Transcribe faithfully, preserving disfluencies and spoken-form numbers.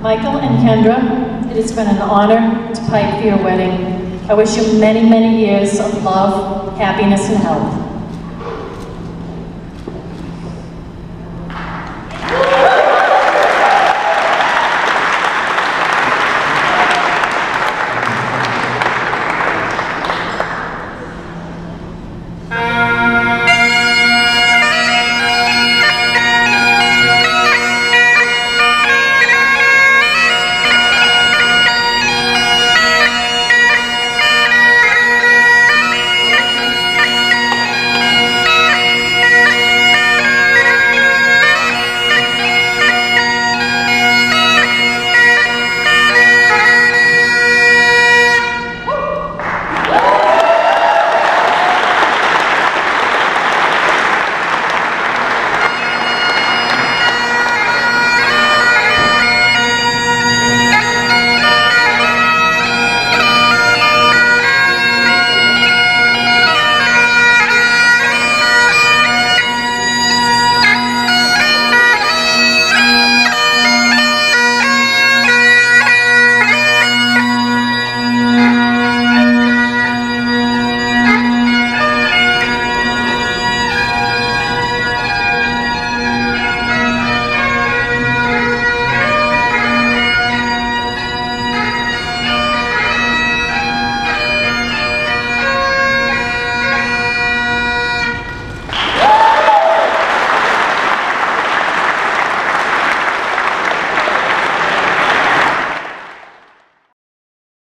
Michael and Kendra, it has been an honor to pipe for your wedding. I wish you many, many years of love, happiness, and health.